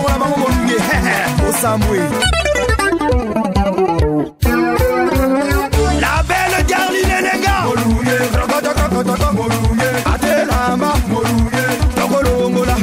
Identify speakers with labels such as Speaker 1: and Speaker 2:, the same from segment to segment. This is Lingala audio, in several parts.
Speaker 1: La belle Darline Lenga Atelama Tokolongola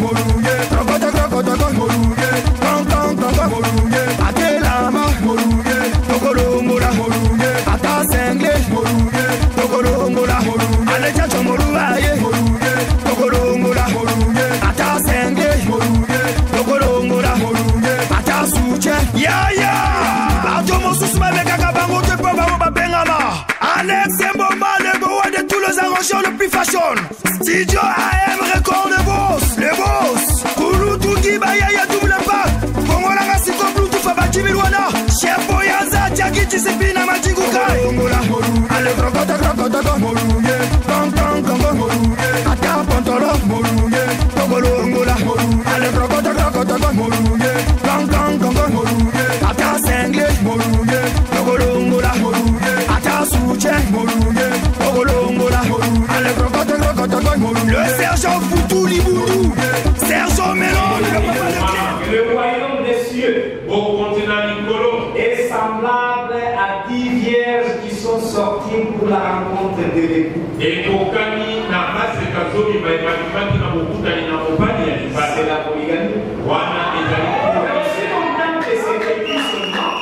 Speaker 1: Atelama Tokolongola Ata Sengle Tokolongola Alecha Chomoruaye Tokolongola Ata Sengle Tokolongola Ata Suche Yaya Atomo Susuma Mekaka Bango Te Papa Bengama Alex Mboma le beau de tous les arrangeurs le plus fashion Studio AM Record le boss Kulu Tuki Bayaya double impact Kongola Rasiko Bluetooth Fabati Milwana Chef Boyaza Tiagi Tisepina Majinguka Ale Krokota Moruye Kong Ata Pantolo Moruye Togolongola Ale Krokota Moruye Kong Ata Sengle Moruye Togolongola Ata Suche Moruye Togolongola Ale Krokota le sergent Foutou Liboudou Sergent Mélange
Speaker 2: le royaume des cieux au continent Nicolo est semblable à 10 vierges qui sont sorties pour la rencontre de l'époux. Et Kokani n'a pas ce cadeau, il va y c'est la polygamie. Aussi longtemps que c'est écrit seulement,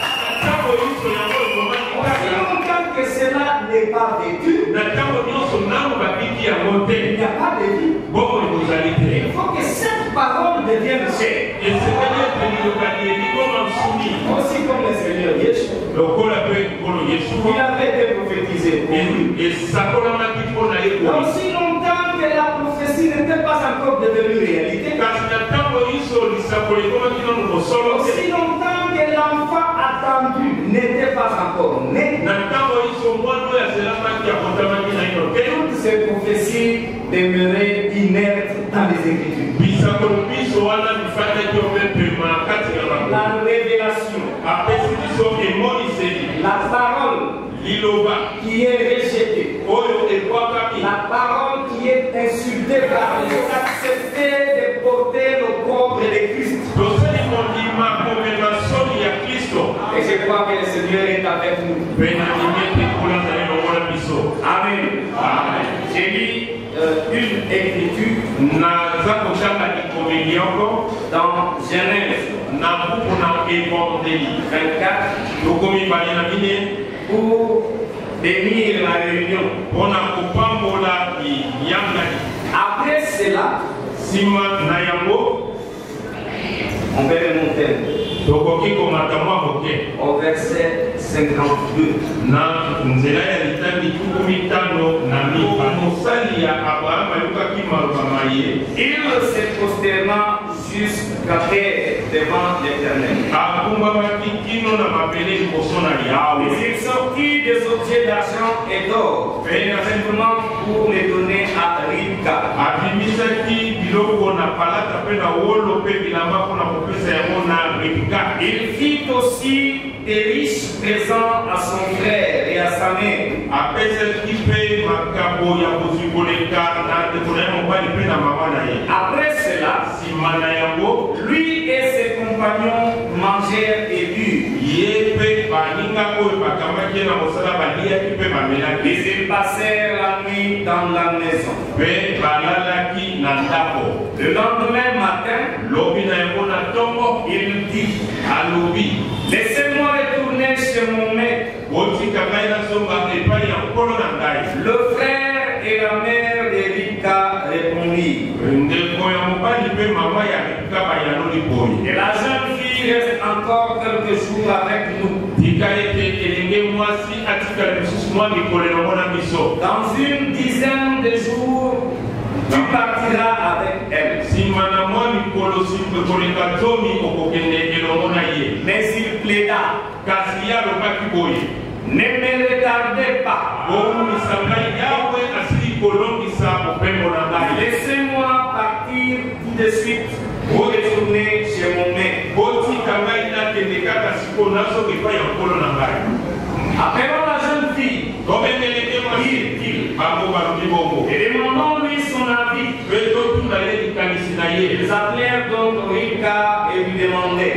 Speaker 2: aussi longtemps que cela n'est pas vécu, il n'y a pas de vie. Il faut que cette parole devienne chère. Aussi comme le Seigneur Yeshua, il avait été prophétisé. Aussi longtemps que la prophétie n'était pas encore devenue réalité. Aussi longtemps que l'enfant attendu n'était pas encore né. Toutes ces prophéties demeuraient inertes dans les Écritures. La révélation, la parole qui est rejetée, la parole qui est insultée par les accepter de porter l'opprobre de Christ. Et je crois que le Seigneur est avec nous. Amen. J'ai lu une écriture dans Genèse 24 pour bénir la réunion. Après cela, on va remonter au verset 52. Il se prosterna jusqu'à terre devant l'Éternel. Il sortit des objets d'argent et d'or, simplement pour les donner à Ribka. Il fit aussi des riches présents à son frère et à sa mère. Après cela, lui et ses compagnons mangèrent et burent. Ils passèrent la nuit dans la maison. Le lendemain matin, il dit: laissez-moi retourner chez mon maître. Le frère et la mère de Ribka répondirent. Et la jeune fille reste encore quelques jours avec nous. Dans une dizaine de jours, tu partiras avec elle. Mais il plaida: ne me retardez pas. Laissez-moi partir tout de suite pour retourner chez mon maître. Appelons la jeune fille. Et demandons-lui son avis. Ils appelèrent donc Ribka et demandait,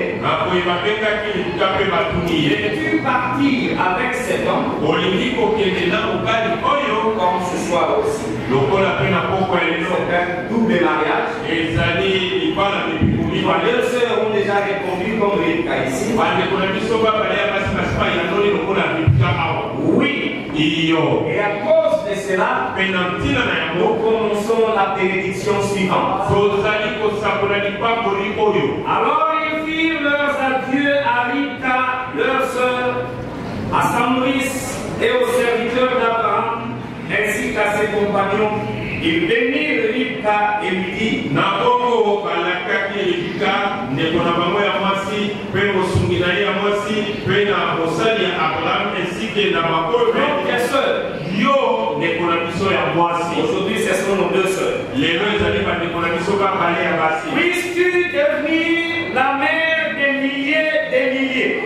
Speaker 2: veux-tu partir avec cet homme comme ce soir aussi? C'est un double mariage. Les deux sœurs ont déjà répondu comme Rivka ici. Oui. Et à cause de cela, nous commençons la bénédiction suivante. Alors ils firent leurs adieux à Rivka, leur sœur, à Samuris et aux serviteurs d'Abraham, ainsi qu'à ses compagnons. Ils bénirent Rivka et lui dit, aujourd'hui ce sont nos deux sœurs. Puisses-tu devenir la mère des milliers des milliers?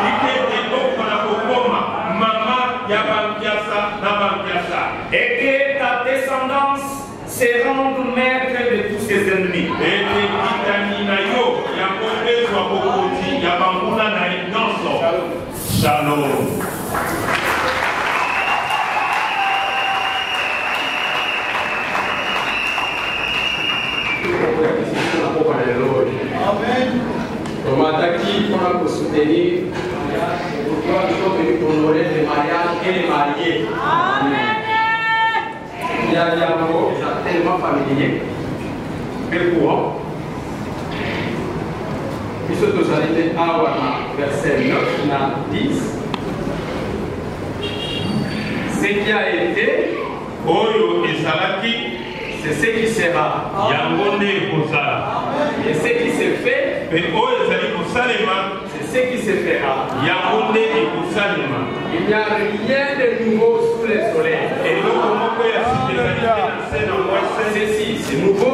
Speaker 2: Et que ta descendance se rende maître de tous ses ennemis. Shalom.
Speaker 3: Amen. On m'a dit qu'on a pour soutenir. Pourquoi il faut venir pour honorer les mariages et les mariés. Amen. Il y a un mot tellement familier. Mais courant. Puisque nous allons aller à verset 9 à 10. Ce qui a été, c'est ce qui sera. Et ce qui s'est fait, c'est ce qui se fera. Il n'y a rien de nouveau sous le soleil. Ceci, c'est nouveau.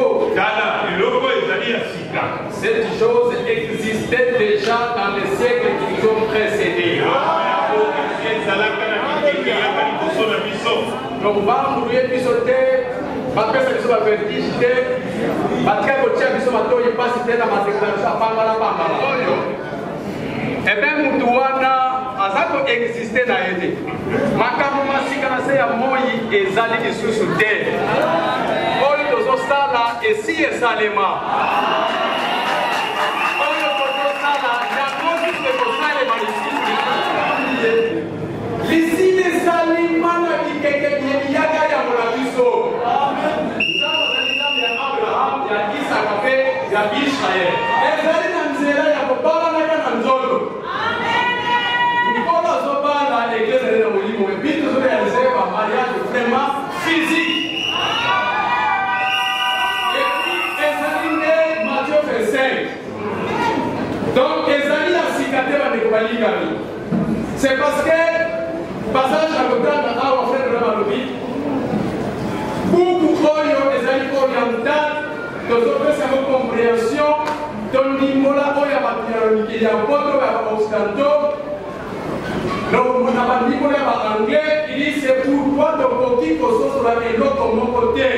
Speaker 3: Cette chose existait déjà dans les siècles qui nous ont précédés. Donc, on va mourir puis sauter. Parce que ça va faire digiter. Parce que vous avez besoin de passer dans ma déclaration. Et bien, Moutouana, à ça qu'on existait dans l'année. Ma caméra, si on a essayé à moi, et Zali qui sous terre. All those ostala, et si et salema. All those ostala, il y a beaucoup de salema ici. Ici, les salema, il y a quelqu'un qui a Israël. Physique. Et puis, Matthieu fait 5. Donc, Ezali a cicaté la Nekobaligami. C'est parce que, passage à l'automne, à la fin de la Malobi, beaucoup Ezali oriental, dans notre compréhension, dans l'imola, il y a un poteau, il y a un ostento. Donc, on a dit qu'on est en anglais, il dit c'est pourquoi le petit poisson sur la maison comme mon côté.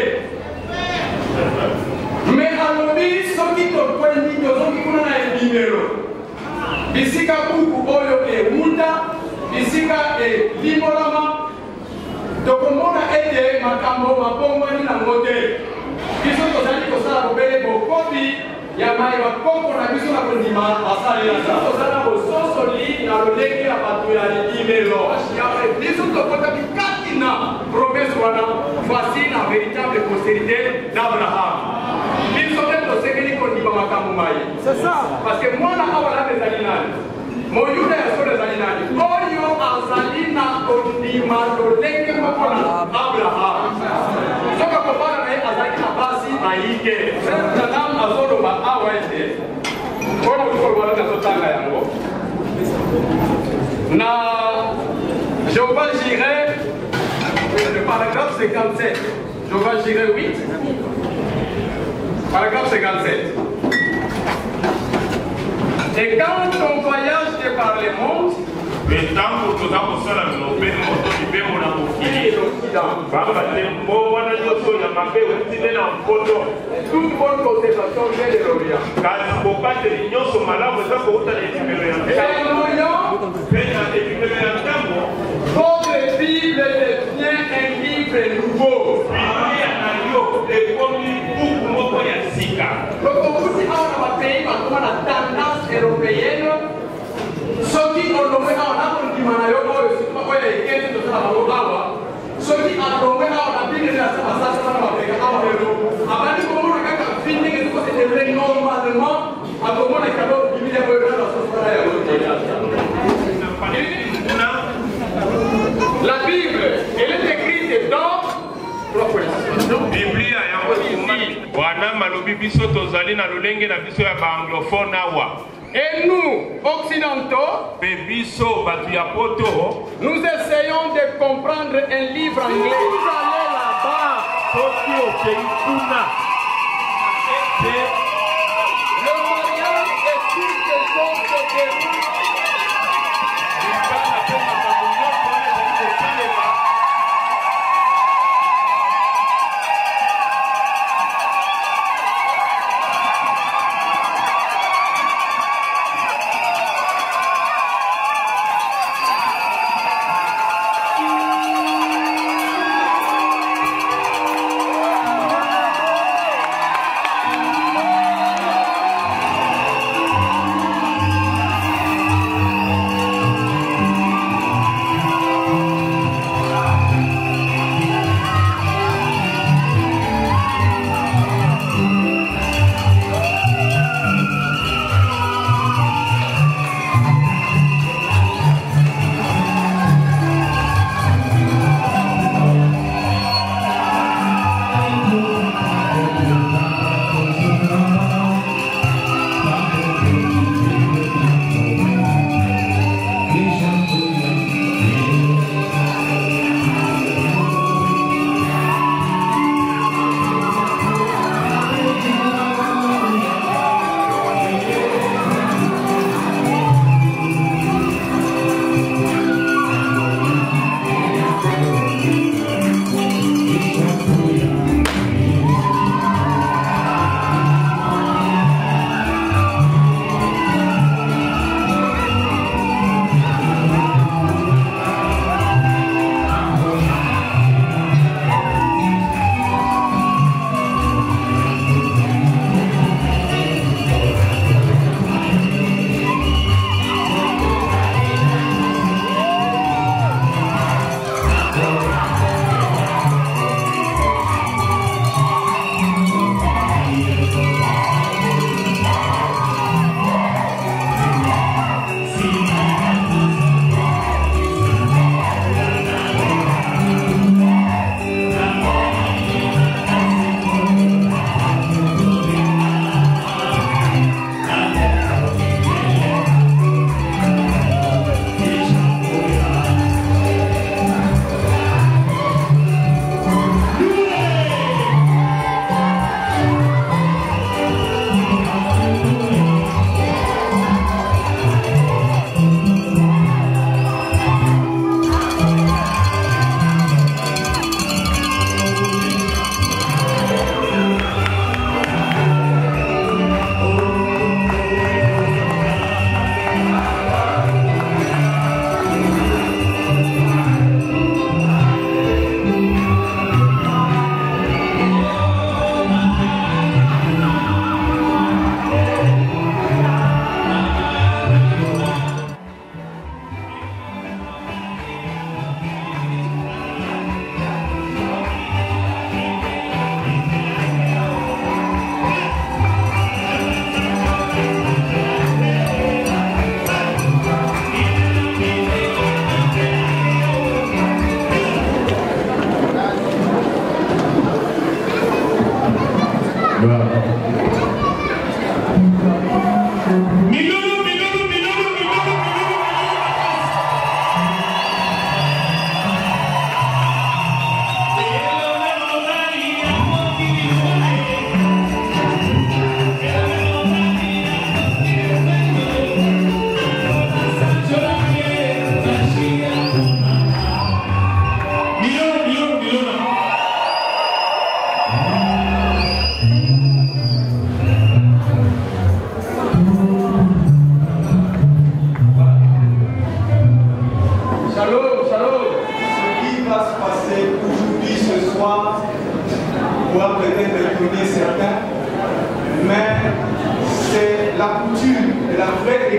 Speaker 3: Mais à l'objet, ceux qui te prennent, ils ont dit qu'on a un numéro. Ici, il y a beaucoup de Mouta, ici, il y a Limolama. Donc, on a aidé ma caméra, ma bombe, ni la moté. Ils sont tous allés pour ça, pour payer pour copie. Il y a un peu de temps pour dire que voici la véritable postérité d'Abraham. C'est ça. Parce que moi, je suis des animaux. Mon Dieu est sur les animaux. Oyo azalina ondima doleke mapona Abraham. Soka kopara na azalina basi aike. Tanam azolo ba awete. Kono kukolwana na zotanga yango. Na Jéhovah Jireh, le paragraphe 57. Jéhovah Jireh 8. Paragraphe 57. Et quand ton voyage est par le monde,
Speaker 2: Mais tant que nous avons ça, nous avons fait
Speaker 3: toute bonne conservation vient de l'Orient. Votre Bible devient un livre nouveau. Donc, on vous dit, on a un pays, on a la tendance européenne. Ceux qui ont nommé un arbre qui m'a dit, ceux qui ont nommé un arbre qui m'a la Bible, elle est écrite dans
Speaker 2: Biblia yango wana malobi biso tozali na lolenge na biso ya anglophone awa.
Speaker 3: Et nous, occidentaux, nous essayons de comprendre un livre anglais. Vous allez là-bas. Le mariage est quelque chose de déroule.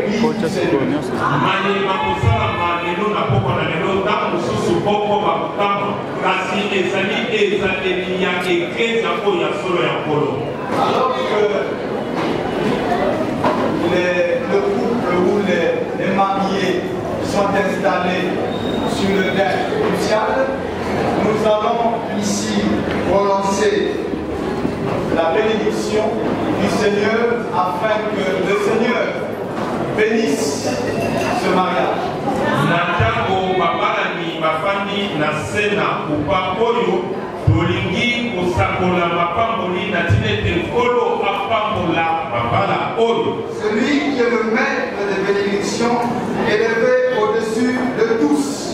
Speaker 3: l'église du Seigneur. Alors que le couple ou les mariés sont installés sur le terrain nuptial, nous allons ici prononcer la bénédiction du Seigneur afin que le Seigneur bénisse ce mariage. Celui qui est le maître des bénédictions est élevé au-dessus de tous.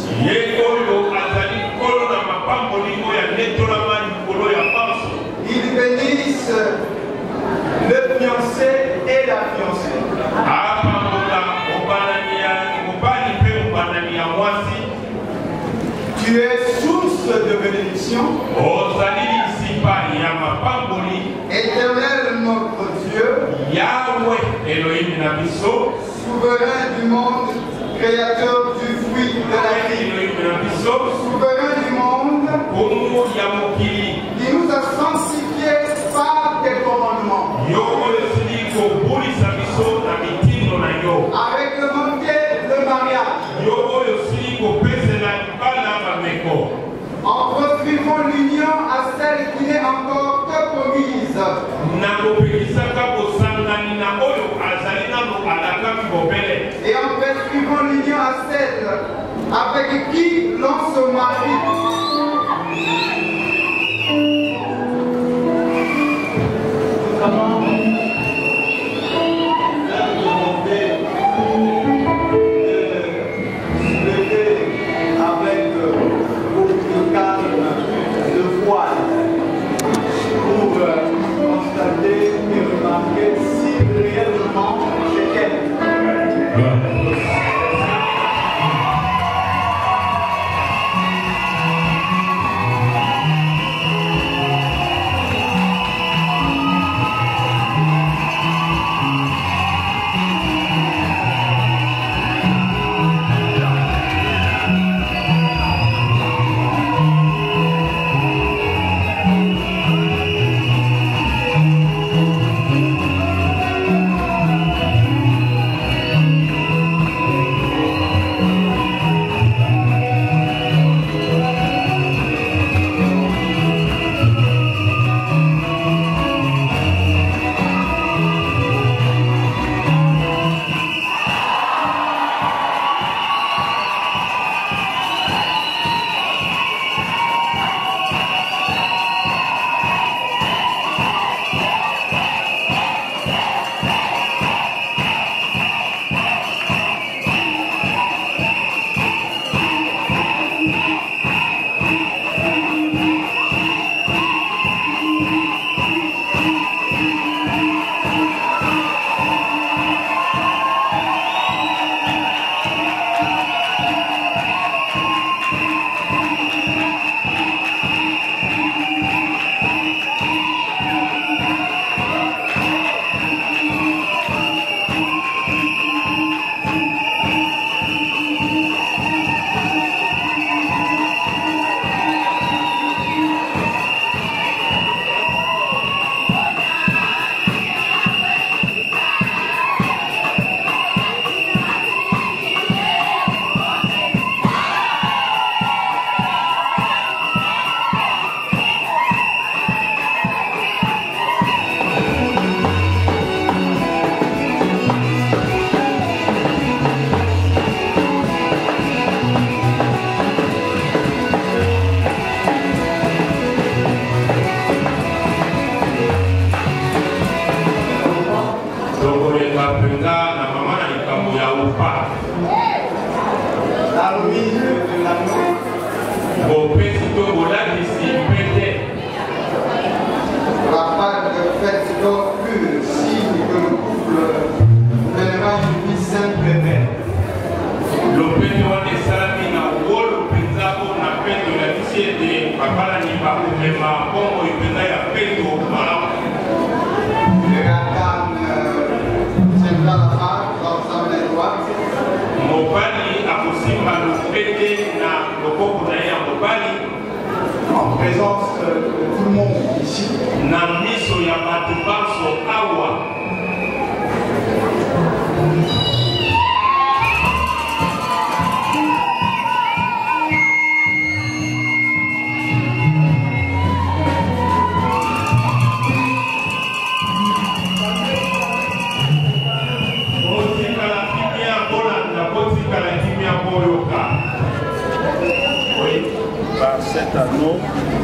Speaker 3: Il bénisse le fiancé et la fiancée. Tu es source de bénédiction. Éternel notre Dieu, souverain du monde, créateur du fruit de la vie, souverain du monde, qui nous a sanctifiés par tes commandements, avec le banquet de mariage, en proscrivant l'union à celle qui n'est encore que promise, et en prescrivant l'union à celle avec qui l'on se marie. Nous allons leur demander de se lever avec beaucoup de calme le voile pour constater et remarquer si réellement c'est elle. Gracias. En présence de tout le monde ici.
Speaker 4: Par cet anneau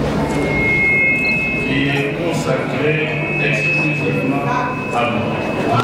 Speaker 4: qui est consacré exclusivement à nous.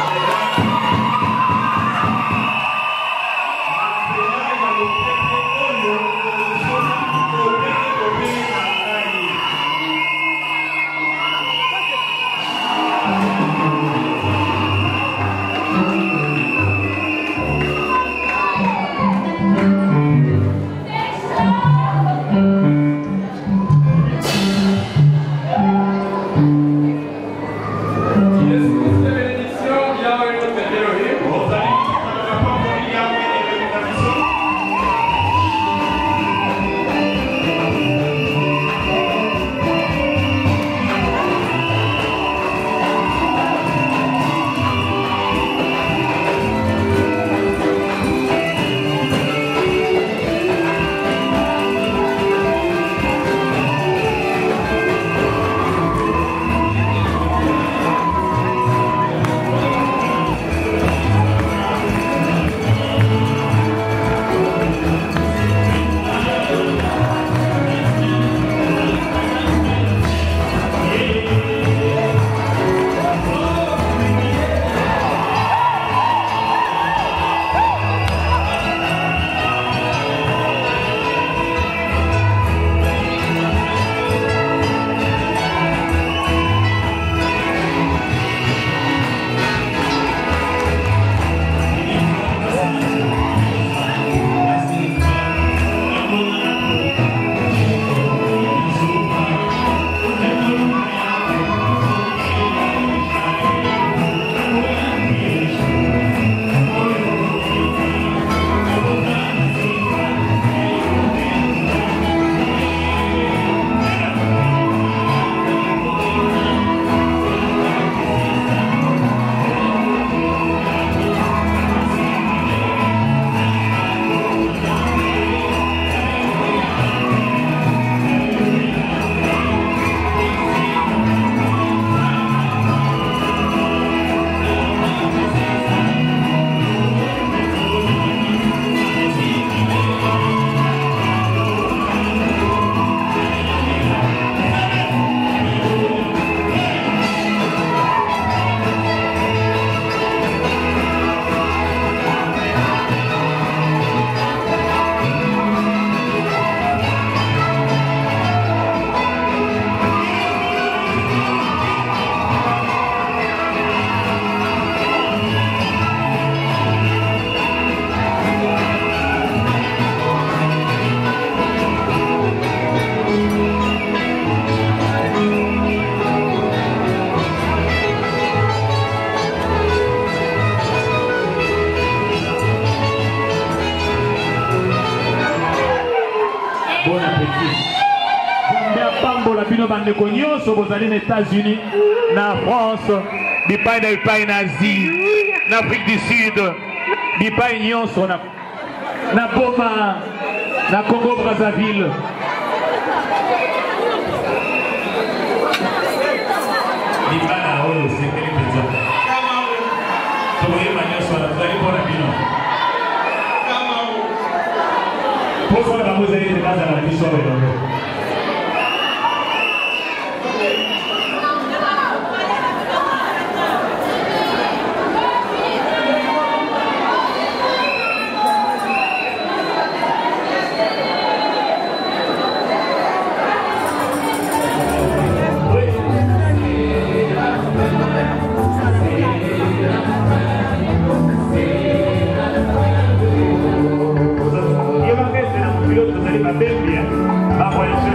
Speaker 5: bandeko nyonso bozali na États-Unis, na France, bipai na Asie, na Afrique du Sud, bipai nyonso na Goma, na Congo Brazzaville. Libana oyo sekeli penza. Toye manyoso na zali pona bino. Poso na bozali de kaza na biso oyo. Bembia,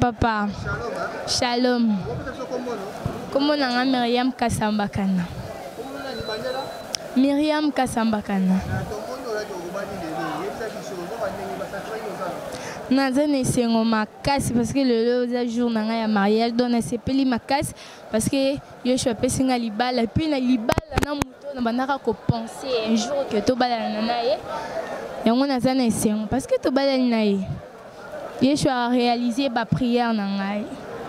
Speaker 6: papa. Shalom. Comment on a Myriam Kasambakana? Myriam Kasambakana. Nazane sengo makasi parce que le jour nanga ya mariage donne sepeli makasi parce que yo chope singa libala puis na libala na muto na banaka ko penser un jour que to bala na naye yango nazane sengo parce que to bala na ye yo choa réaliser ba prière na ngai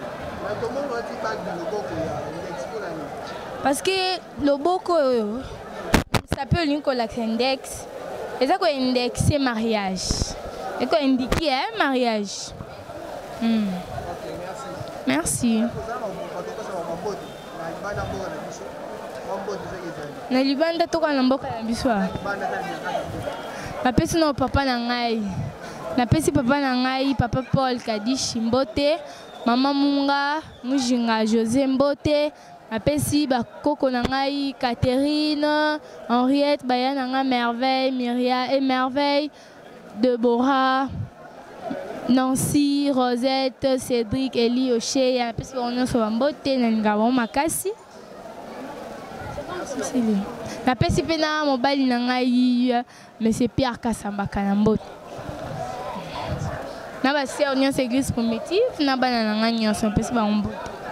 Speaker 6: parce que loboko ça peut l'inko l'index et ça ko indexer mariage. Et quoi indiqué un mariage? Merci. Na libanda toka na mboka na biso. Na pesi no papa na ngai. Na pesi papa na ngai, papa Paul Kadishi Mbote, mama Munga, Mujinga José Mbote. Na pesi ba koko na ngai Catherine, Henriette, Bayana nga Merveille, Myria et Merveille. Deborah, Nancy, Rosette, Cédric, Elie, Oché, et puis on a sur un beauté, Nangavon Makasi. La pesi pena mobile nangai, mais c'est Pierre Kassamba Kanambot. Naba c'est on y église primitive, naba nangai on s'en pesi ba on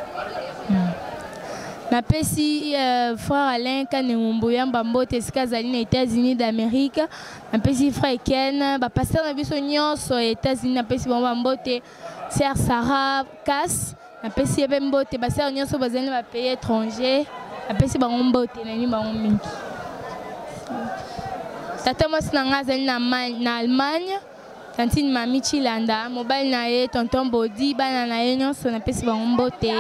Speaker 6: na pesi frère Alain Kanemumbuya Mbambote Skazali na États-Unis d'Amérique na pesi frère Ken ba pasteur na biso nyonso États-Unis na pesi Mbambote sœur Sarah Kass na pesi Mbambote ba sœur nyonso bazali ba pays étranger na pesi ba Mbambote na ni ba mingi tata mos na ngazali na Allemagne tantine mami Chilanda mobile na ye tonton Bodi bana na ye nyonso na pesi ba Mbambote.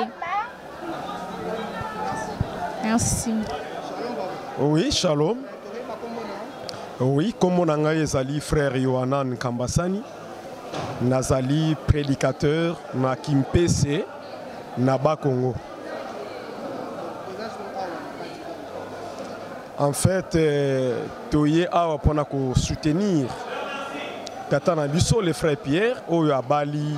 Speaker 6: Merci.
Speaker 7: Oui, shalom. Oui, comme mon angaye ezali frère Yohanan Kambasani, nazali prédicateur na Kimpese na Bakongo. En fait, toye awa pona ko soutenir tata na biso le frère Pierre oyo abali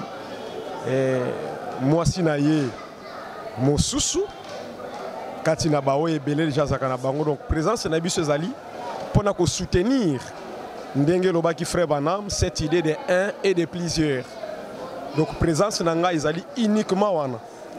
Speaker 7: mwasi na ye mosusu Katina Baoye Belé déjà Zakana Bango, donc présence na biso ezali pour nous soutenir ndenge lobaki frère Banam cette idée de un et de plusieurs. Donc présence nanga ezali uniquement wana.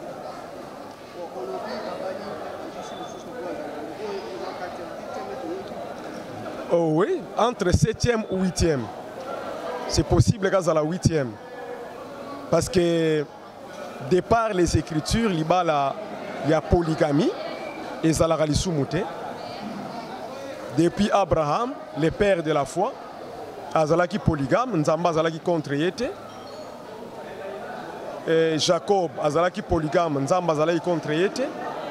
Speaker 7: Oh oui, entre 7e ou 8e. C'est possible qu'à la 8e. Parce que de par les écritures, il y a polygamie. Et Zalakali Soumouté. Depuis Abraham, le père de la foi, Azalaki polygame, Nzamba Azalaki contre Yete. Jacob, Azalaki polygame, Nzamba Azalaki contre Yete.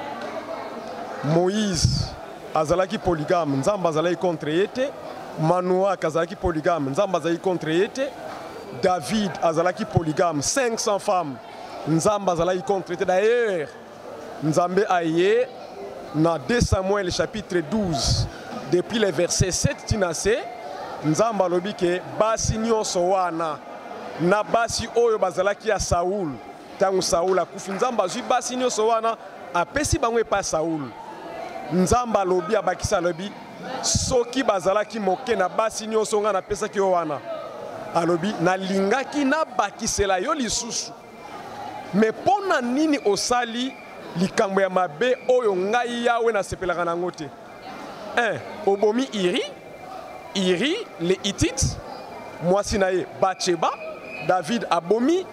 Speaker 7: Moïse, Azalaki polygame, Nzamba Azalaki contre Yete. Manoah, Azalaki polygame, Nzamba Azalaki contre Yete. David, Azalaki polygame, 500 femmes, Nzamba Azalaki contre Yete. D'ailleurs, Nzambe Aye, dans 2 Samuel chapitre 12, depuis le verset 7, Tinase, Nzamba lobi ke basi nyonso wana na basi oyo bazalaki ya Saoul. Tangu Saoul akufi Nzamba zui basi nyonso wana apesi bango pa Saoul. Nzamba lobi abakisa lobi soki bazalaki moke na basi nyonso nga na pesa ki wana. Alobi na lingaki na bakisela yo lisusu. Mais pona nini osali likambo ya mabe oyo ngai yawe na sepelaka nango te. 1. Obomi Iri, les Hittites, mwasi na ye Bathsheba, David abomi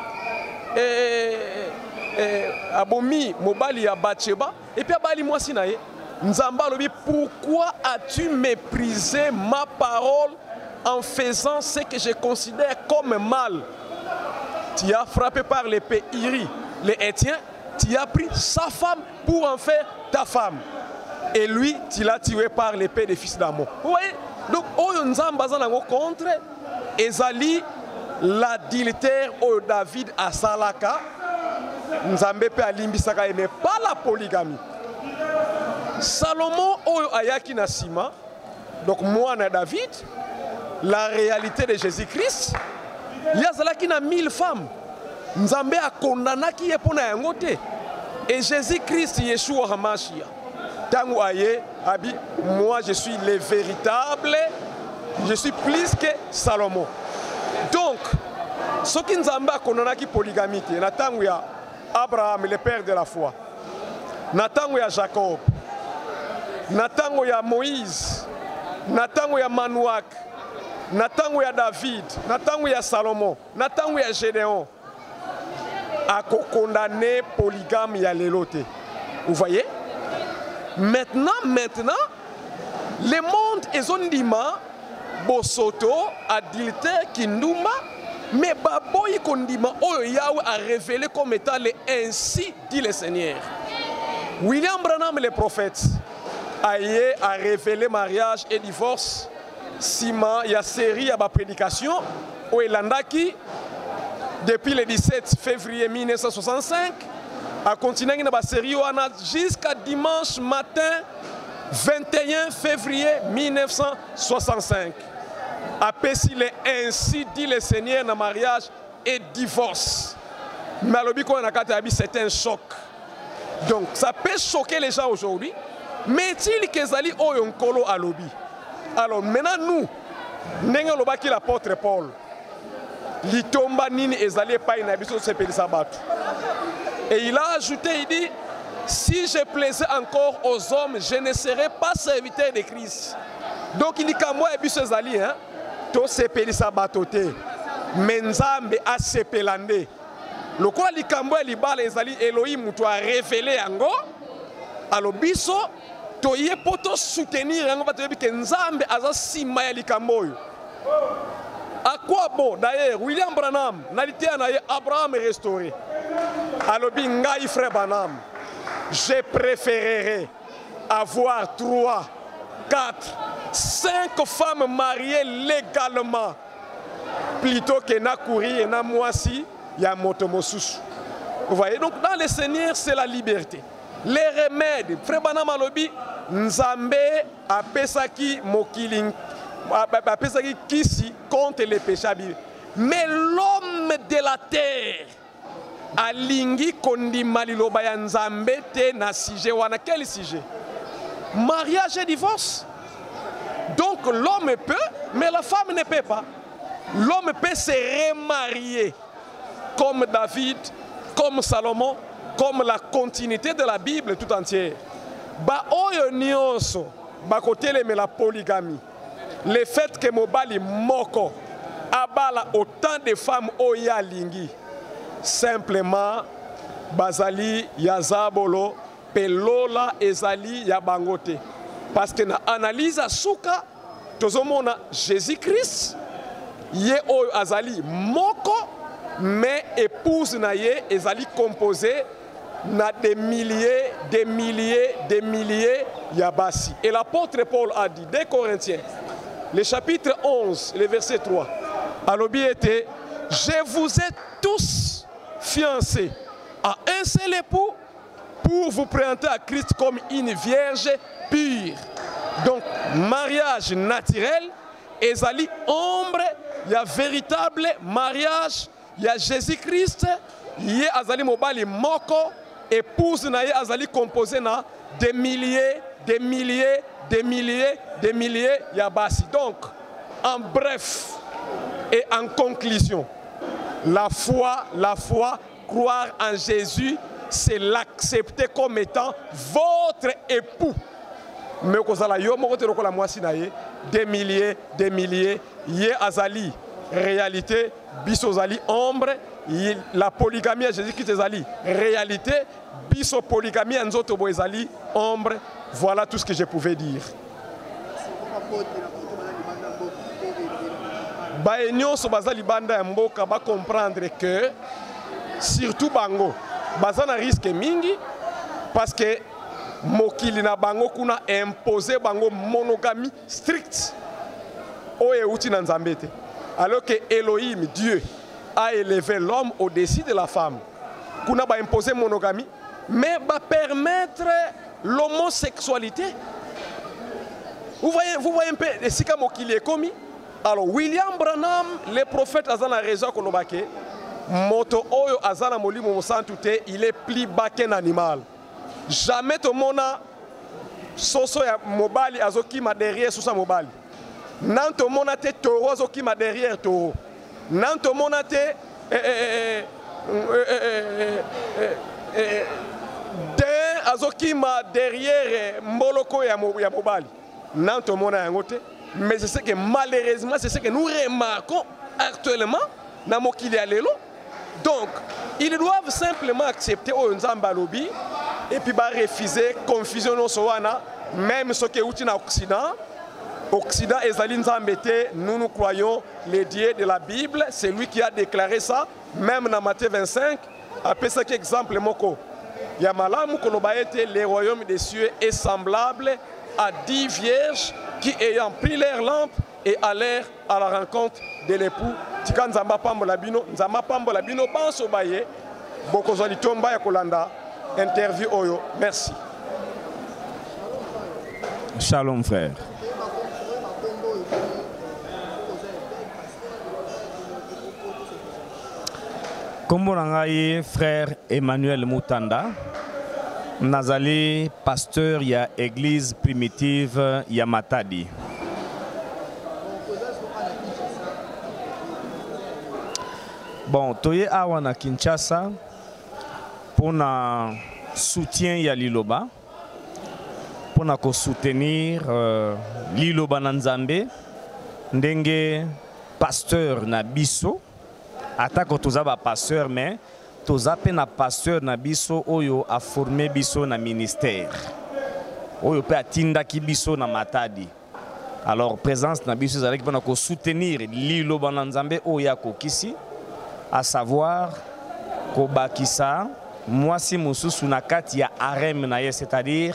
Speaker 7: abomi mobali ya Bathsheba et puis abali mwasi na ye. Nzamba lobi, pourquoi as-tu méprisé ma parole en faisant ce que je considère comme mal? Tu as frappé par l'épée Iri, les Hétiens. Tu as pris sa femme pour en faire ta femme. Et lui, tu l'as tué par l'épée des fils d'Amon. Vous voyez? Donc, Oyo Nzamba zanango contre Ezali, l'adultère au David à Salaka, Nzambe pe alimbisaka mais pas la polygamie. Salomon Oyo Ayaki Nasima, donc moi na David, la réalité de Jésus-Christ, il y a Zalaki na 1000 femmes. Nzambe a condamné qui est pour yango te. Et Jésus-Christ Yeshua Hamashia. Tango aye abi moi je suis le véritable, je suis plus que Salomon. Donc ce qui Nzambe a condamné qui polygamie te na tango ya Abraham le père de la foi. Na tango ya Jacob. Na tango ya Moïse. Na tango ya Manoak. Na tango ya David, na tango ya Salomon, na tango ya Gédéon, a condamné polygame ya lelote. Vous voyez? Maintenant, le monde est ondima, bosoto, adultère, kinduma, mais baboy kondima, oyo Yahweh a révélé comme étant le ainsi dit le Seigneur. William Branham, le prophète, a révélé mariage et divorce. Sima, il y a série, il y a ma prédication au Elandaki depuis le 17 février 1965 a continué dans la série jusqu'à dimanche matin 21 février 1965. Après s'il est ainsi dit le Seigneur dans mariage et divorce. Mais c'est un choc. Donc ça peut choquer les gens aujourd'hui. Mais il y a kolo à lobby. Alors maintenant nous, nous avons l'apôtre Paul. Litomba nini ezali pa inabiso sepeli sabato. Et il a ajouté, il dit, si je plaisais encore aux hommes, je ne serais pas serviteur de Christ. Donc il dit qu'à moi ebiso ezali hein, to sepeli sabato te. Menzambe a sepelande. Lokola likambo libala ezali Elohim mutu a révélé yango. Alors biso toye poto soutenir yango batoyebi ke Nzambe aza sima ya likambo oyo. À quoi bon? D'ailleurs, William Branham, Abraham est restauré. Alors, Bingaï frère Branham, je préférerais avoir 3, 4, 5 femmes mariées légalement plutôt que na kouri et na moisi, il y a motomosus. Vous voyez, donc dans le Seigneur, c'est la liberté. Les remèdes, frère Branham alobi, Nzambe a pesaki mokiling. Kisi contre les péchés. Mais l'homme de la terre a lingi kondi maliloba ya Nzambe te na sujet wana. Quel sujet? Mariage et divorce. Donc l'homme peut, mais la femme ne peut pas. L'homme peut se remarier comme David, comme Salomon, comme la continuité de la Bible tout entière. Ba oyo nyonso ba kotele me la polygamie. Le fait que Mobali Moko abala autant de femmes oya lingi, simplement Bazali Yazabolo Pelola Ezali Yabangote. Parce que na analyse Souka, tozomona Jésus-Christ, ye oyo azali Moko, mais épouse na ye ezali composé na des milliers Yabasi. Et l'apôtre Paul a dit, des Corinthiens, le chapitre 11, le verset 3, Alobi était, je vous ai tous fiancés à un seul époux pour vous présenter à Christ comme une vierge pure. Donc, mariage naturel, ezali ombre, il y a véritable mariage, il y a Jésus-Christ, il y a azali mobali moko, épouse na ye azali composé na des milliers Yabasi. Donc, en bref et en conclusion, la foi, croire en Jésus, c'est l'accepter comme étant votre époux. Mais des milliers, yé azali, réalité, bisozali, ombre, la polygamie à Jésus-Christ ezali, réalité, biso polygamie à nzoto boezali, ombre. Voilà tout ce que je pouvais dire. Baenyo so bazali banda ya mboka ba comprendre que surtout bango bazana risque mingi parce que mokili na bango kuna imposer bango monogamie stricte oye uti na Nzambe te, alors que Elohim Dieu a élevé l'homme au-dessus de la femme. Kuna ba imposer monogamie mais ba permettre l'homosexualité. Vous voyez un peu ce qu'il est commis. Alors William Branham, le prophète Azan a raison qu'on a moto oyo azana molimo mosantu te, il est plus bas qu'un animal. Jamais to mona soso ya mobali azokima derrière soso mobali. Nan to mona te toro azokima derrière toro. Nan to mona te den azokima derrière mboloko ya mobali. Nan to mona yango te. Mais c'est ce que malheureusement, c'est ce que nous remarquons actuellement dans mokili ya lelo. Donc, ils doivent simplement accepter Nzamba lobby et puis refuser confusion non soana, même ce qui est outil dans l'Occident. Occident et Zaline Zambete, nous croyons les dieux de la Bible, c'est lui qui a déclaré ça, même dans Matthieu 25. Après ça, exemple, Moko. Yamalam Kolobaete, le royaume des cieux est semblable à 10 vierges qui ayant pris leur lampe et allèrent à la rencontre de l'époux. Tika Nzamba Pambola Bino, Nzamba Pambola Bino, Banso Baye, Bokozoli Tomba Yakolanda, interview Oyo. Merci.
Speaker 8: Shalom frère. Kombo nangai frère Emmanuel Mutanda. Nazali pasteur ya église primitive ya Matadi. Bon, toye awa na Kinshasa pour na soutien ya Liloba, pour na ko soutenir Liloba na Nzambe, ndenge pasteur na biso, atako toza ba pasteur mais toza pe na pasteur na biso oyo a formé biso na ministère. Oyo pe atinda ki biso na Matadi. Alors présence na biso ezalaki pour na ko soutenir Liloba na Nzambe oyo akokisi. À savoir Kobakisa, moi si mususu nakati ya harem na ye, c'est-à-dire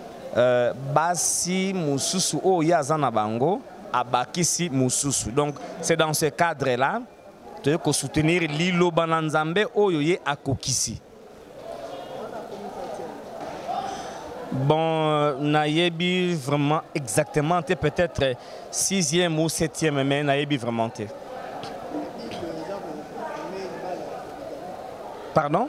Speaker 8: basi mususu o ya zana bango abakisi mususu. Donc c'est dans ce cadre-là que ko soutenir Liloba na Nzambe oyo ye akokisi. Bon, nayebi vraiment exactement peut-être 6e ou 7e mais nayebi vraiment te. Pardon?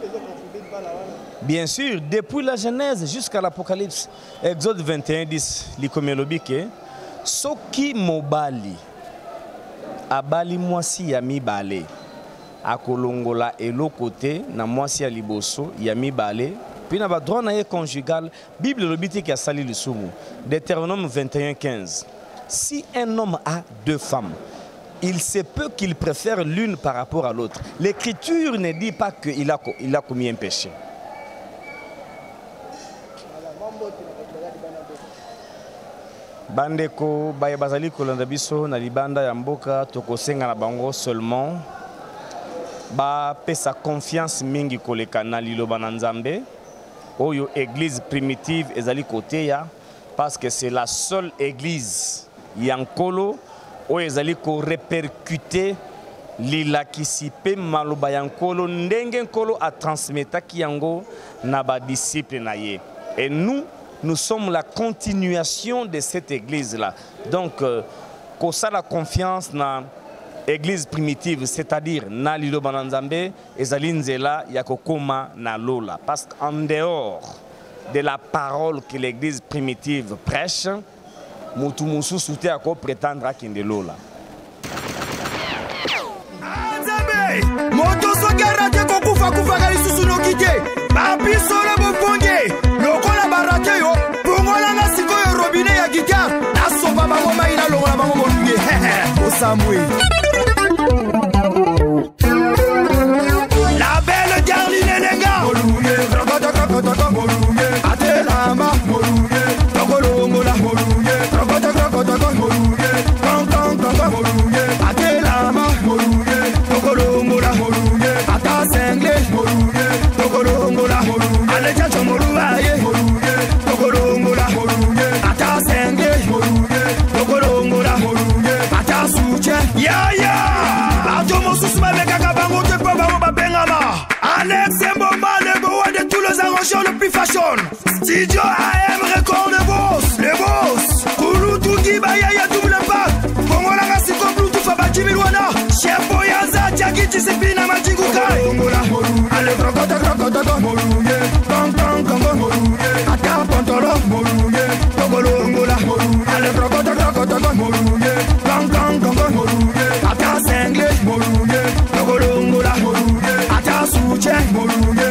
Speaker 8: Bien sûr, depuis la Genèse jusqu'à l'Apocalypse, Exode 21, 10, l'Ikomelobike, Soki Mobali, Abali Mwasi Yami Bale, Akolongola et l'autre côté, na Mwasi Aliboso, Yami Bale, puis na droit na conjugal, Bible l'obité qui a sali le soumou, Deutéronome 21, 15. Si un homme a 2 femmes, il se peut qu'il préfère l'une par rapport à l'autre. L'Écriture ne dit pas qu'il a commis un péché. Bandeko bayabazali kolanda biso na libanda ya mboka tokosenga na bango seulement ba pesa confiance mingi koleka na Liloba na Nzambe oyo église primitive ezali côté ya parce que c'est la seule église yankolo oyo ezali ko répercuter lilakisi pe maloba yankolo ndenge nkolo a transmetaki yango na ba disciple na ye. Et nous sommes la continuation de cette église-là. Donc, ça la confiance dans l'église primitive, c'est-à-dire na Liloba na Nzambe, ezalinzela yakokoma na lola. Parce qu'en dehors de la parole que l'église primitive prêche, mutu mususu te ako prétendre akende lola.
Speaker 1: Moto sokera te kokufa kufa kali susu no kike. Papi solo boponge. Lokola barake yo. Pongola na siko yo robinet ya guitar. Nasoba bango maina longola bango bolunge. Osamwe. La belle Darline Nenga. Bolunge. Rokoto rokoto bolunge. Atelama bolunge. Tokolongola bolunge. Rokoto rokoto bolunge. Kong kong kong bolunge. Atelama bolunge. Tokolongola bolunge. Ata sengle bolunge. Tokolongola bolunge. Alecha chomoluwa ye bolunge. Tokolongola bolunge. Ata sengle bolunge. Tokolongola bolunge. Ata suche ya ya. Atomo susuma mekaka bango te pa bango babengama. Alex Mboma le beau de tous les arrangeurs le plus fashion. Studio AM record le boss. Kulu tuki bayaya double impact. Bongola gasiko Bluetooth abati milwana. Chef Boyaza Jackie Discipline Amadi. crocota, crocota, moruye, gang, gang, gang, moruye, ata sengle, moruye, logolongola, moruye, ata suche, moruye.